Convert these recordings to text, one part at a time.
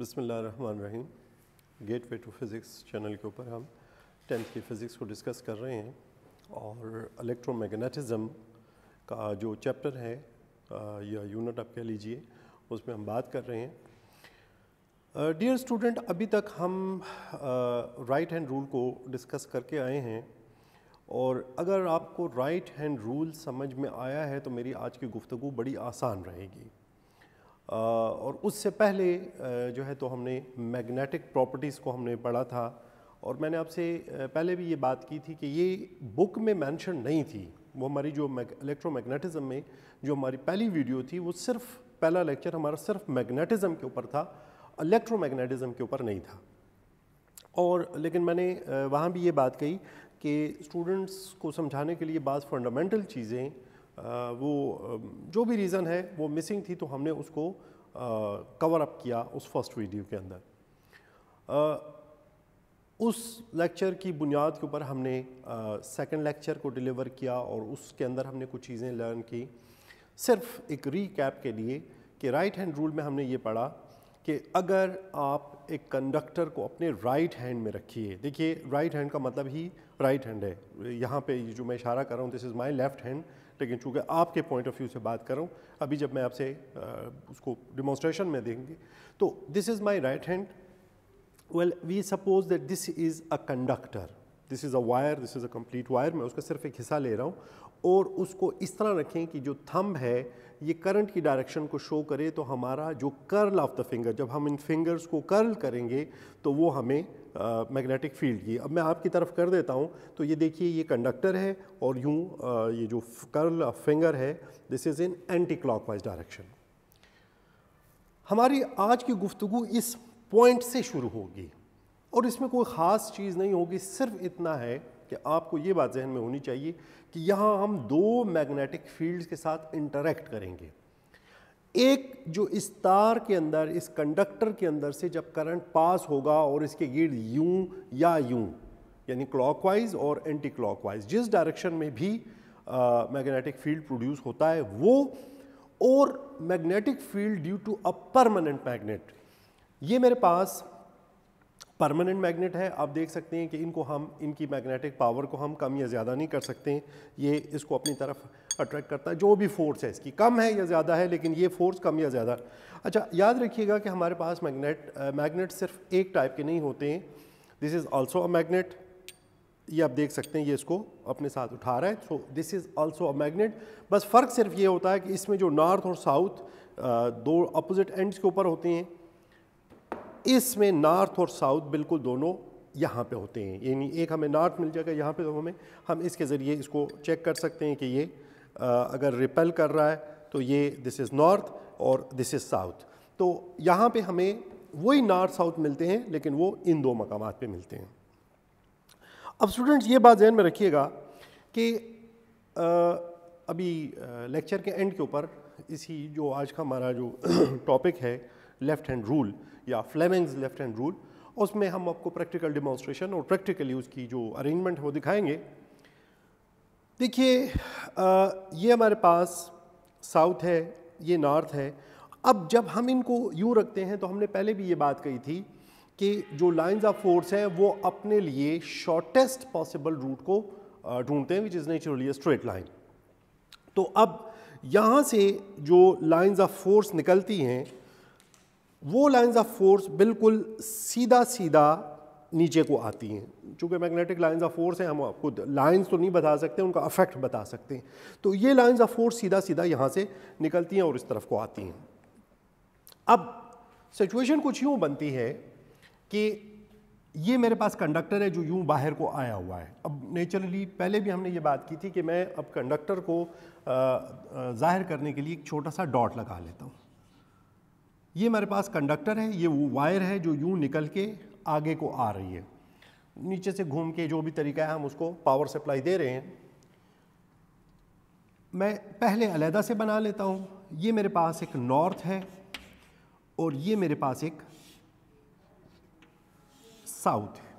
बिस्मिल्लाहिर्रहमानिर्रहीम। Gateway to physics channel के ऊपर हम 10th की फ़िज़िक्स को डिस्कस कर रहे हैं और इलेक्ट्रोमैग्नेटिज़म का जो चैप्टर है या यूनिट आप कह लीजिए, उसमें हम बात कर रहे हैं। डियर स्टूडेंट, अभी तक हम राइट हैंड रूल को डिस्कस करके आए हैं और अगर आपको राइट हैंड रूल समझ में आया है तो मेरी आज की गुफ्तगू बड़ी आसान रहेगी। और उससे पहले जो है तो हमने मैग्नेटिक प्रॉपर्टीज़ को हमने पढ़ा था और मैंने आपसे पहले भी ये बात की थी कि ये बुक में मेंशन नहीं थी। वो हमारी जो इलेक्ट्रोमैग्नेटिज़म में जो हमारी पहली वीडियो थी, वो सिर्फ पहला लेक्चर हमारा सिर्फ मैग्नेटिज़म के ऊपर था, इलेक्ट्रोमैग्नेटिज़म के ऊपर नहीं था। और लेकिन मैंने वहाँ भी ये बात कही कि स्टूडेंट्स को समझाने के लिए बाज़ फंडामेंटल चीज़ें वो जो भी रीज़न है वो मिसिंग थी, तो हमने उसको कवर अप किया उस फर्स्ट वीडियो के अंदर। उस लेक्चर की बुनियाद के ऊपर हमने सेकंड लेक्चर को डिलीवर किया और उसके अंदर हमने कुछ चीज़ें लर्न की। सिर्फ एक रीकैप के लिए कि राइट हैंड रूल में हमने ये पढ़ा कि अगर आप एक कंडक्टर को अपने राइट हैंड में रखिए, देखिए राइट हैंड का मतलब ही राइट हैंड है। यहाँ पे जो मैं इशारा कर रहा हूँ, this is my left hand, लेकिन चूँकि आपके पॉइंट ऑफ व्यू से बात कर रहा हूँ, अभी जब मैं आपसे उसको डिमॉन्स्ट्रेशन में देंगे तो this is my right hand. Well, we suppose that this is a conductor, this is a wire, this is a complete wire. मैं उसका सिर्फ एक हिस्सा ले रहा हूँ और उसको इस तरह रखें कि जो थंब है ये करंट की डायरेक्शन को शो करे, तो हमारा जो कर्ल ऑफ द फिंगर, जब हम इन फिंगर्स को कर्ल करेंगे तो वो हमें मैग्नेटिक फील्ड की। अब मैं आपकी तरफ कर देता हूँ तो ये देखिए, ये कंडक्टर है और यूँ ये जो कर्ल ऑफ फिंगर है, this is in anti clockwise direction. हमारी आज की गुफ्तगू इस पॉइंट से शुरू होगी और इसमें कोई ख़ास चीज़ नहीं होगी, सिर्फ इतना है कि आपको ये बात जहन में होनी चाहिए कि यहाँ हम दो मैग्नेटिक फील्ड्स के साथ इंटरेक्ट करेंगे। एक जो इस तार के अंदर, इस कंडक्टर के अंदर से जब करंट पास होगा और इसके गिर्द यूं या यूं, यानी क्लॉकवाइज और एंटी क्लॉकवाइज, जिस डायरेक्शन में भी मैग्नेटिक फील्ड प्रोड्यूस होता है वो, और magnetic field due to a permanent magnet. ये मेरे पास परमानेंट मैग्नेट है। आप देख सकते हैं कि इनकी मैग्नेटिक पावर को हम कम या ज़्यादा नहीं कर सकते हैं। ये इसको अपनी तरफ अट्रैक्ट करता है, जो भी फोर्स है इसकी कम है या ज़्यादा है, लेकिन ये फोर्स कम या ज़्यादा। अच्छा, याद रखिएगा कि हमारे पास मैग्नेट सिर्फ एक टाइप के नहीं होते हैं। This is also a magnet. ये आप देख सकते हैं, ये इसको अपने साथ उठा रहा है, so this is also a magnet. बस फ़र्क सिर्फ ये होता है कि इसमें जो नॉर्थ और साउथ दो अपोजिट एंड्स के ऊपर होते हैं, इसमें नॉर्थ और साउथ बिल्कुल दोनों यहाँ पे होते हैं। यानी एक हमें नॉर्थ मिल जाएगा यहाँ पे, तो हम इसके ज़रिए इसको चेक कर सकते हैं कि ये अगर रिपेल कर रहा है तो ये दिस इज़ नॉर्थ और दिस इज़ साउथ। तो यहाँ पे हमें वही नॉर्थ साउथ मिलते हैं, लेकिन वो इन दो मकामात पे मिलते हैं। अब स्टूडेंट्स, ये बात ज़हन में रखिएगा कि अभी लेक्चर के एंड के ऊपर इसी जो आज का हमारा जो टॉपिक है लेफ़्ट हैंड रूल या फ्लेमिंग्स लेफ़्ट हैंड रूल, उसमें हम आपको प्रैक्टिकल डिमॉन्स्ट्रेशन और प्रैक्टिकली उसकी जो अरेंजमेंट है वो दिखाएंगे। देखिए, ये हमारे पास साउथ है, ये नॉर्थ है। अब जब हम इनको यूँ रखते हैं तो हमने पहले भी ये बात कही थी कि जो लाइंस ऑफ फोर्स है वो अपने लिए शॉर्टेस्ट पॉसिबल रूट को ढूंढते हैं, which is naturally a straight line. तो अब यहाँ से जो लाइंस ऑफ फोर्स निकलती हैं, वो लाइंस ऑफ फोर्स बिल्कुल सीधा सीधा नीचे को आती हैं। चूँकि मैग्नेटिक लाइंस ऑफ फोर्स हैं, हम आपको लाइंस तो नहीं बता सकते, उनका अफेक्ट बता सकते हैं। तो ये लाइंस ऑफ फोर्स सीधा सीधा यहाँ से निकलती हैं और इस तरफ को आती हैं। अब सिचुएशन कुछ यूँ बनती है कि ये मेरे पास कंडक्टर है जो यूँ बाहर को आया हुआ है। अब नेचुरली पहले भी हमने ये बात की थी कि मैं अब कंडक्टर को जाहिर करने के लिए एक छोटा सा डॉट लगा लेता हूँ। ये मेरे पास कंडक्टर है, ये वो वायर है जो यूँ निकल के आगे को आ रही है, नीचे से घूम के, जो भी तरीका है हम उसको पावर सप्लाई दे रहे हैं। मैं पहले अलहदा से बना लेता हूँ। ये मेरे पास एक नॉर्थ है और ये मेरे पास एक साउथ है।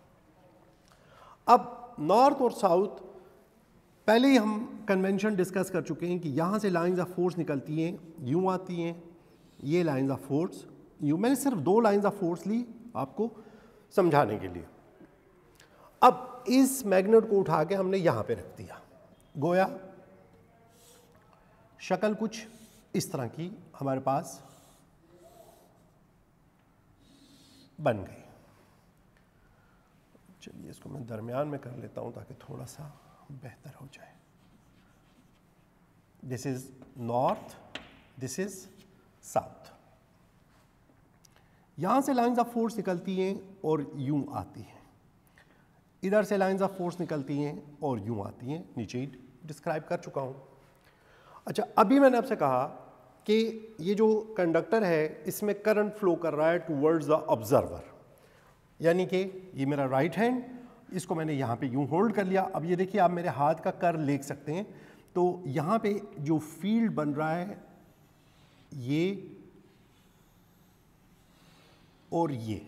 अब नॉर्थ और साउथ पहले ही हम कन्वेंशन डिस्कस कर चुके हैं कि यहाँ से लाइंस ऑफ फोर्स निकलती हैं, यूँ आती हैं, ये लाइंस ऑफ फोर्स यू। मैंने सिर्फ 2 लाइंस ऑफ फोर्स ली आपको समझाने के लिए। अब इस मैग्नेट को उठा के हमने यहां पे रख दिया, गोया शक्ल कुछ इस तरह की हमारे पास बन गई। चलिए इसको मैं दरमियान में कर लेता हूं ताकि थोड़ा सा बेहतर हो जाए। This is north, this is south. यहां से लाइंस ऑफ फोर्स निकलती हैं और यूं आती हैं, इधर से लाइंस ऑफ फोर्स निकलती हैं और यूं आती हैं, नीचे ही डिस्क्राइब कर चुका हूं। अच्छा, अभी मैंने आपसे कहा कि ये जो कंडक्टर है इसमें करंट फ्लो कर रहा है टूवर्ड्स द ऑब्जर्वर, यानी कि ये मेरा राइट हैंड, इसको मैंने यहाँ पे यूं होल्ड कर लिया। अब ये देखिए आप मेरे हाथ का कर्व देख सकते हैं, तो यहाँ पे जो फील्ड बन रहा है ये और ये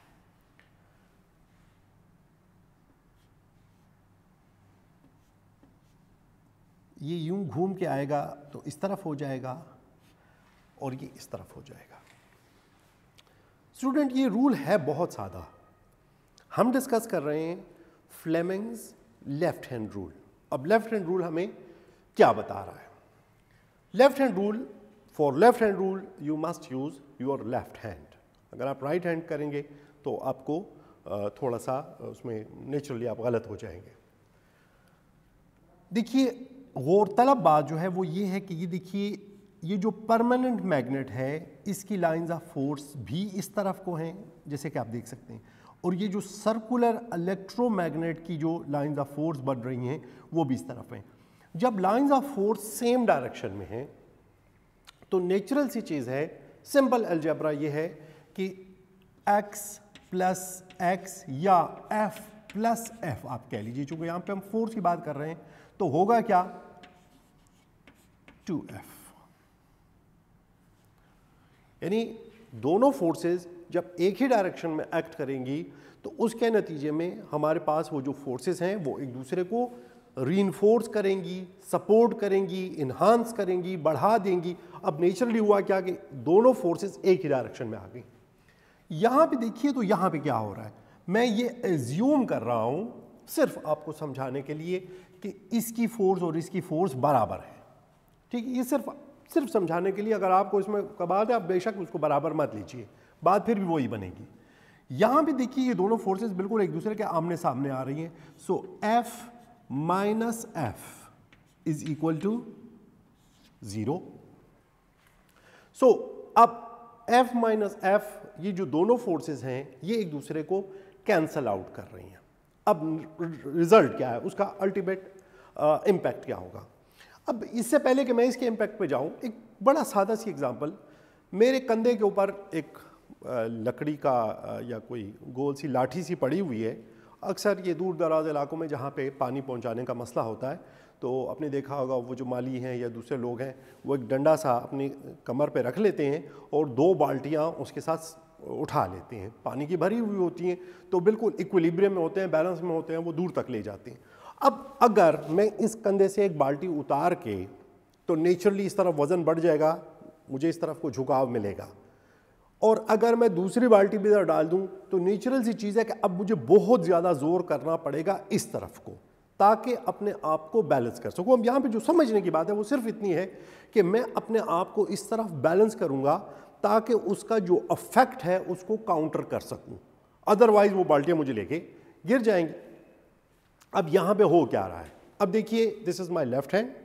यूं घूम के आएगा तो इस तरफ हो जाएगा और ये इस तरफ हो जाएगा। स्टूडेंट, ये रूल है बहुत सादा। हम डिस्कस कर रहे हैं फ्लेमिंग्स लेफ्ट हैंड रूल। अब लेफ्ट हैंड रूल हमें क्या बता रहा है? Left hand rule, for left hand rule you must use your left hand. अगर आप राइट हैंड करेंगे तो आपको थोड़ा सा उसमें नेचुरली आप गलत हो जाएंगे। देखिए, गौरतलब बात जो है वो ये है कि ये देखिए, ये जो परमानेंट मैग्नेट है इसकी लाइंस ऑफ फोर्स भी इस तरफ को हैं, जैसे कि आप देख सकते हैं, और ये जो सर्कुलर इलेक्ट्रोमैग्नेट की जो लाइंस ऑफ फोर्स बन रही हैं वो भी इस तरफ हैं। जब lines of force same direction में हैं तो नेचुरल सी चीज़ है, सिंपल अलजेब्रा ये है कि x प्लस एक्स या f प्लस एफ आप कह लीजिए, चूंकि यहां पे हम फोर्स की बात कर रहे हैं तो होगा क्या, 2f। यानी दोनों फोर्सेस जब एक ही डायरेक्शन में एक्ट करेंगी तो उसके नतीजे में हमारे पास वो जो फोर्सेस हैं वो एक दूसरे को रीइंफोर्स करेंगी, सपोर्ट करेंगी, इन्हांस करेंगी, बढ़ा देंगी। अब नेचुरली हुआ क्या कि दोनों फोर्सेस एक ही डायरेक्शन में आ गई। यहां पे देखिए तो यहां पे क्या हो रहा है, मैं ये एज्यूम कर रहा हूं सिर्फ आपको समझाने के लिए कि इसकी फोर्स और इसकी फोर्स बराबर है। ठीक है, ये सिर्फ समझाने के लिए। अगर आपको इसमें कबात है आप बेशक उसको बराबर मत लीजिए, बात फिर भी वही बनेगी। यहां पे देखिए ये दोनों फोर्सेस बिल्कुल एक दूसरे के आमने सामने आ रही हैं। So F minus f is equal to 0। So अब F माइनस एफ, ये जो दोनों फोर्सेस हैं ये एक दूसरे को कैंसल आउट कर रही हैं। अब रिजल्ट क्या है, उसका अल्टीमेट इम्पैक्ट क्या होगा? अब इससे पहले कि मैं इसके इम्पैक्ट पे जाऊं, एक बड़ा सादा सी एग्जांपल, मेरे कंधे के ऊपर एक लकड़ी का या कोई गोल सी लाठी सी पड़ी हुई है। अक्सर ये दूर दराज इलाकों में जहाँ पे पानी पहुँचाने का मसला होता है तो आपने देखा होगा वो जो माली हैं या दूसरे लोग हैं वो एक डंडा सा अपनी कमर पे रख लेते हैं और 2 बाल्टियाँ उसके साथ उठा लेते हैं, पानी की भरी हुई होती हैं, तो बिल्कुल इक्विलिब्रियम में होते हैं, बैलेंस में होते हैं, वो दूर तक ले जाते हैं। अब अगर मैं इस कंधे से एक बाल्टी उतार के, तो नेचुरली इस तरफ वज़न बढ़ जाएगा, मुझे इस तरफ को झुकाव मिलेगा। और अगर मैं दूसरी बाल्टी भी इधर डाल दूं तो नेचुरल सी चीज़ है कि अब मुझे बहुत ज़्यादा जोर करना पड़ेगा इस तरफ को, ताकि अपने आप को बैलेंस कर सकूं। अब यहाँ पे जो समझने की बात है वो सिर्फ इतनी है कि मैं अपने आप को इस तरफ बैलेंस करूँगा ताकि उसका जो अफेक्ट है उसको काउंटर कर सकूँ, अदरवाइज वो बाल्टियाँ मुझे लेके गिर जाएंगी। अब यहाँ पे हो क्या रहा है, अब देखिए, this is my left hand.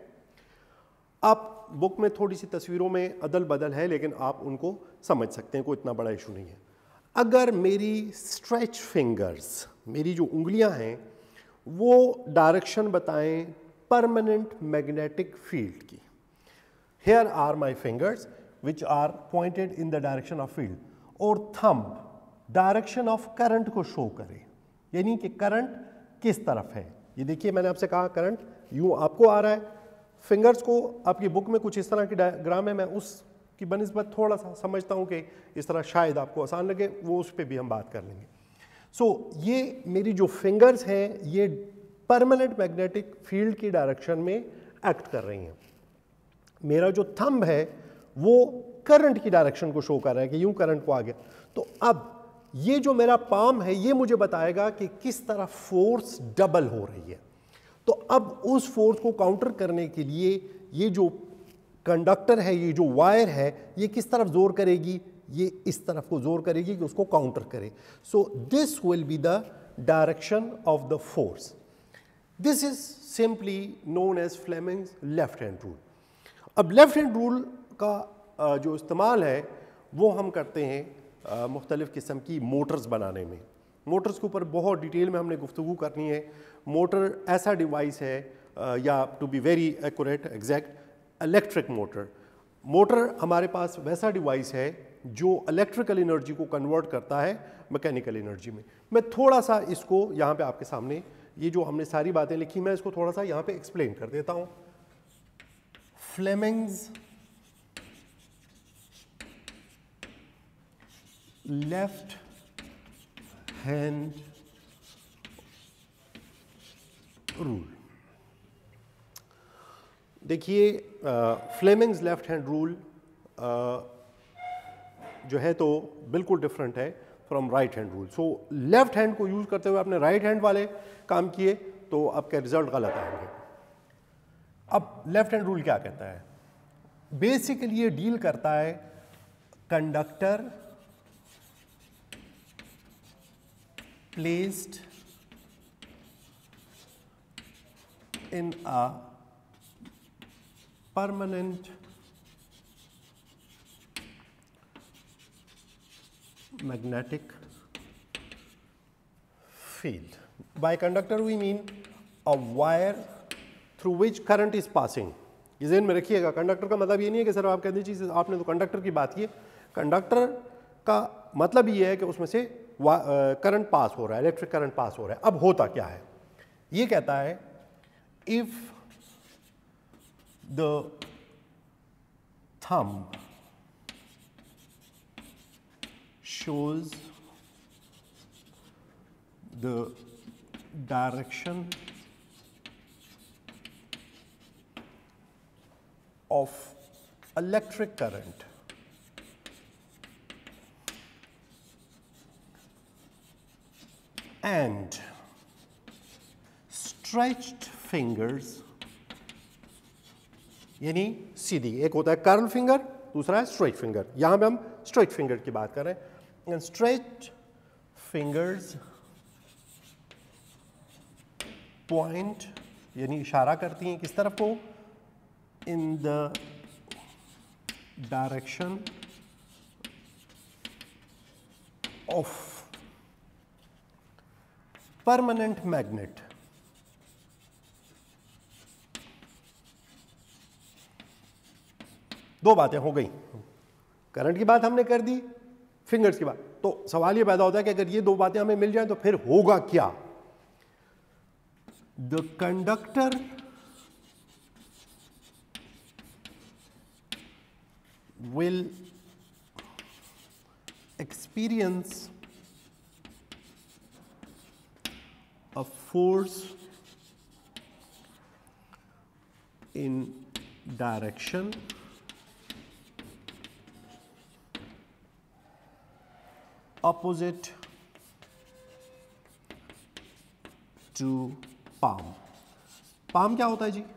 आप बुक में थोड़ी सी तस्वीरों में अदल बदल है लेकिन आप उनको समझ सकते हैं, कोई इतना बड़ा इशू नहीं है। अगर मेरी स्ट्रेच फिंगर्स, मेरी जो उंगलियां हैं वो डायरेक्शन बताएं परमानेंट मैग्नेटिक फील्ड की, here are my fingers which are pointed in the direction of field, और थंब डायरेक्शन ऑफ करंट को शो करे, यानी कि करंट किस तरफ है। ये देखिए मैंने आपसे कहा करंट यूं आपको आ रहा है, फिंगर्स को आपकी बुक में कुछ इस तरह की डायग्राम है, मैं उसकी बनिस्बत थोड़ा सा समझता हूँ कि इस तरह शायद आपको आसान लगे, वो उस पर भी हम बात कर लेंगे। सो ये मेरी जो फिंगर्स हैं ये परमानेंट मैग्नेटिक फील्ड की डायरेक्शन में एक्ट कर रही हैं। मेरा जो थंब है वो करंट की डायरेक्शन को शो कर रहा है कि यूं करंट को आ गया। तो अब ये जो मेरा पाम है ये मुझे बताएगा कि किस तरह फोर्स डबल हो रही है। तो अब उस फोर्स को काउंटर करने के लिए ये जो कंडक्टर है, ये जो वायर है, ये किस तरफ जोर करेगी, ये इस तरफ को जोर करेगी कि उसको काउंटर करे। So this will be the direction of the force. This is simply known as Fleming's left hand rule. अब लेफ्ट हैंड रूल का जो इस्तेमाल है वो हम करते हैं मुख्तलिफ़ किस्म की मोटर्स बनाने में। मोटर्स के ऊपर बहुत डिटेल में हमने गुफ्तगू करनी है। मोटर ऐसा डिवाइस है, या to be very accurate exact, electric motor. Motor हमारे पास वैसा डिवाइस है जो इलेक्ट्रिकल एनर्जी को कन्वर्ट करता है मैकेनिकल एनर्जी में। मैं थोड़ा सा इसको यहाँ पे आपके सामने, ये जो हमने सारी बातें लिखी, मैं इसको थोड़ा सा यहाँ पे एक्सप्लेन कर देता हूँ। Fleming's left hand rule. देखिए, फ्लेमिंग्स लेफ्ट हैंड रूल जो है तो बिल्कुल डिफरेंट है from right hand rule. So left hand को यूज करते हुए आपने राइट हैंड वाले काम किए तो आपके रिजल्ट गलत आएंगे। अब लेफ्ट हैंड रूल क्या कहता है? बेसिकली ये डील करता है conductor placed in a permanent magnetic field. By conductor we mean a wire through which current is passing. ये ज़हन में रखिएगा, कंडक्टर का मतलब ये नहीं है कि सर आप कह दीजिए आपने तो कंडक्टर की बात की है। कंडक्टर का मतलब ये है कि उसमें से करंट पास हो रहा है, इलेक्ट्रिक करंट पास हो रहा है। अब होता क्या है? ये कहता है if the thumb shows the direction of electric current and stretched fingers, यानी सीधी, एक होता है कर्ल फिंगर, दूसरा है स्ट्रेट फिंगर। यहां पे हम स्ट्रेट फिंगर की बात कर रहे हैं। एंड स्ट्रेट फिंगर्स पॉइंट, यानी इशारा करती हैं किस तरफ को? In the direction of permanent magnet. दो बातें हो गई, करंट की बात हमने कर दी, फिंगर्स की बात। तो सवाल ये पैदा होता है कि अगर ये दो बातें हमें मिल जाएं तो फिर होगा क्या? The conductor will experience a force in direction opposite to palm. palm क्या होता है जी?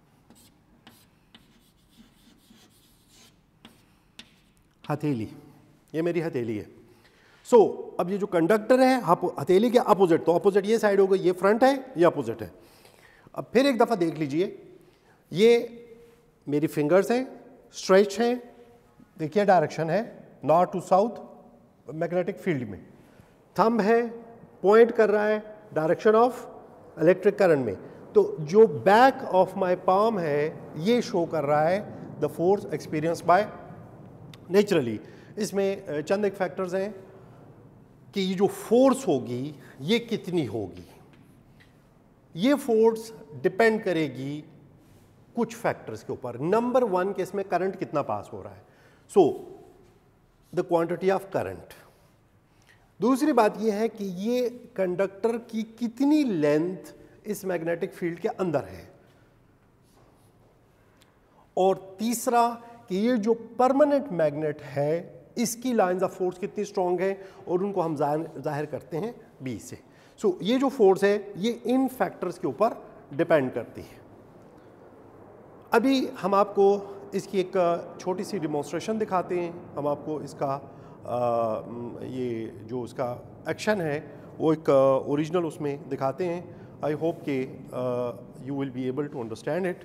हथेली। ये मेरी हथेली है। सो अब ये जो कंडक्टर है हथेली के अपोजिट, तो अपोजिट ये साइड हो गई, ये फ्रंट है, ये अपोजिट है। अब फिर एक दफा देख लीजिए, ये मेरी फिंगर्स हैं, स्ट्रेच हैं, देखिए डायरेक्शन है north to south magnetic field में। थंब है, पॉइंट कर रहा है डायरेक्शन ऑफ इलेक्ट्रिक करंट में। तो जो बैक ऑफ माय पाम है ये शो कर रहा है the force experience by naturally. इसमें चंद एक फैक्टर्स हैं कि ये जो फोर्स होगी ये कितनी होगी। ये फोर्स डिपेंड करेगी कुछ फैक्टर्स के ऊपर। नंबर वन के इसमें करंट कितना पास हो रहा है, so the quantity of current. दूसरी बात यह है कि ये कंडक्टर की कितनी लेंथ इस मैग्नेटिक फील्ड के अंदर है। और तीसरा कि ये जो परमानेंट मैग्नेट है इसकी लाइंस ऑफ फोर्स कितनी स्ट्रॉन्ग है और उनको हम जाहिर करते हैं B से। सो ये जो फोर्स है ये इन फैक्टर्स के ऊपर डिपेंड करती है। अभी हम आपको इसकी एक छोटी सी डिमॉन्स्ट्रेशन दिखाते हैं। हम आपको इसका ये जो इसका एक्शन है वो एक ओरिजिनल उसमें दिखाते हैं। आई होप कि you will be able to understand it.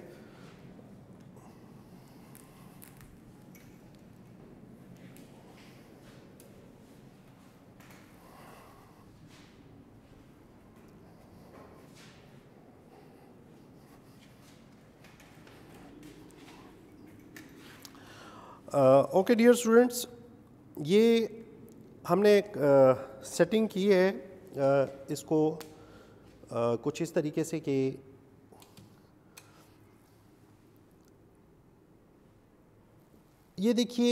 Okay dear students, ये हमने एक सेटिंग की है इसको कुछ इस तरीके से कि ये देखिए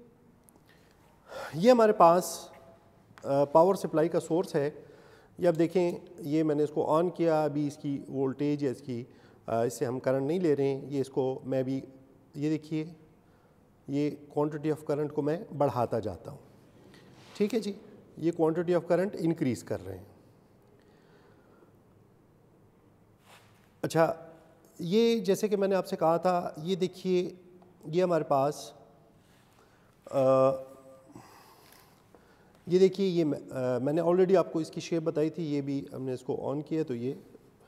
ये हमारे पास पावर सप्लाई का सोर्स है। ये आप देखें, ये मैंने इसको ऑन किया, अभी इसकी वोल्टेज है इसकी इससे हम करंट नहीं ले रहे हैं। ये इसको मैं भी, ये देखिए ये क्वांटिटी ऑफ करंट को मैं बढ़ाता जाता हूँ। ठीक है जी, ये क्वांटिटी ऑफ करंट इंक्रीज़ कर रहे हैं। अच्छा, ये जैसे कि मैंने आपसे कहा था, ये देखिए ये हमारे पास ये देखिए ये मैंने ऑलरेडी आपको इसकी शेप बताई थी। ये भी हमने इसको ऑन किया तो ये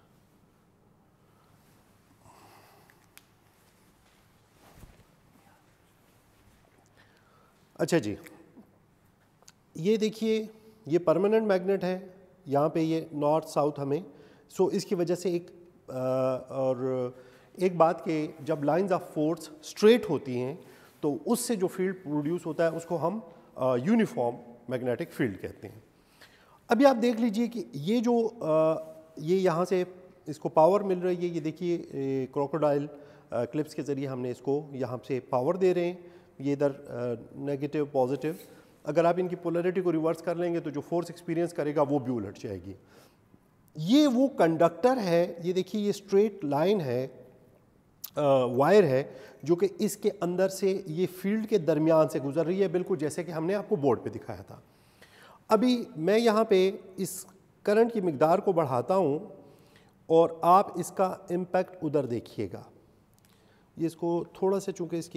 अच्छा जी, ये देखिए ये परमानेंट मैग्नेट है, यहाँ पे ये नॉर्थ साउथ हमें, सो इसकी वजह से एक और एक बात कि जब लाइंस ऑफ फोर्स स्ट्रेट होती हैं तो उससे जो फील्ड प्रोड्यूस होता है उसको हम यूनिफॉर्म मैग्नेटिक फील्ड कहते हैं। अभी आप देख लीजिए कि ये जो ये यहाँ से इसको पावर मिल रही है, ये देखिए क्रोकोडाइल क्लिप्स के ज़रिए हमने इसको यहाँ से पावर दे रहे हैं। ये इधर नेगेटिव पॉजिटिव, अगर आप इनकी पोलैरिटी को रिवर्स कर लेंगे तो जो फोर्स एक्सपीरियंस करेगा वो भी उलट जाएगी। ये वो कंडक्टर है, ये देखिए ये स्ट्रेट लाइन है, वायर है जो कि इसके अंदर से ये फील्ड के दरमियान से गुजर रही है, बिल्कुल जैसे कि हमने आपको बोर्ड पे दिखाया था। अभी मैं यहाँ पे इस करंट की मिकदार को बढ़ाता हूँ और आप इसका इम्पैक्ट उधर देखिएगा। ये इसको थोड़ा सा, चूँकि इसकी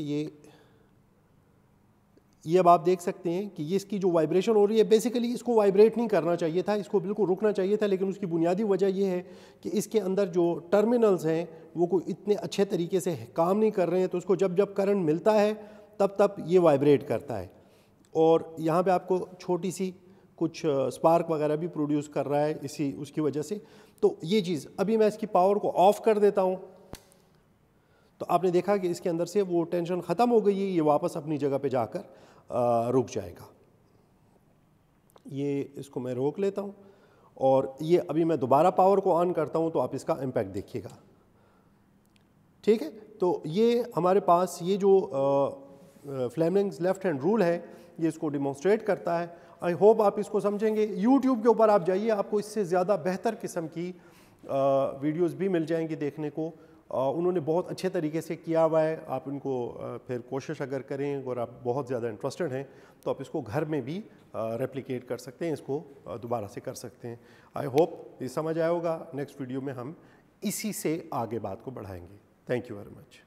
ये अब आप देख सकते हैं कि ये इसकी जो वाइब्रेशन हो रही है, बेसिकली इसको वाइब्रेट नहीं करना चाहिए था, इसको बिल्कुल रुकना चाहिए था, लेकिन उसकी बुनियादी वजह ये है कि इसके अंदर जो टर्मिनल्स हैं वो कोई इतने अच्छे तरीके से काम नहीं कर रहे हैं, तो उसको जब जब करंट मिलता है तब तब ये वाइब्रेट करता है और यहाँ पे आपको छोटी सी कुछ स्पार्क वगैरह भी प्रोड्यूस कर रहा है इसी उसकी वजह से। तो ये चीज़, अभी मैं इसकी पावर को ऑफ कर देता हूँ तो आपने देखा कि इसके अंदर से वो टेंशन ख़त्म हो गई है, ये वापस अपनी जगह पे जाकर रुक जाएगा। ये इसको मैं रोक लेता हूँ और ये अभी मैं दोबारा पावर को ऑन करता हूँ तो आप इसका इम्पैक्ट देखिएगा। ठीक है, तो ये हमारे पास ये जो फ्लेमिंग्स लेफ्ट हैंड रूल है ये इसको डिमॉन्स्ट्रेट करता है। आई होप आप इसको समझेंगे। यूट्यूब के ऊपर आप जाइए, आपको इससे ज़्यादा बेहतर किस्म की वीडियोस भी मिल जाएंगी देखने को। उन्होंने बहुत अच्छे तरीके से किया हुआ है। आप इनको फिर कोशिश अगर करें और आप बहुत ज़्यादा इंटरेस्टेड हैं तो आप इसको घर में भी रेप्लिकेट कर सकते हैं, इसको दोबारा से कर सकते हैं। आई होप ये समझ आया होगा। नेक्स्ट वीडियो में हम इसी से आगे बात को बढ़ाएंगे। Thank you very much.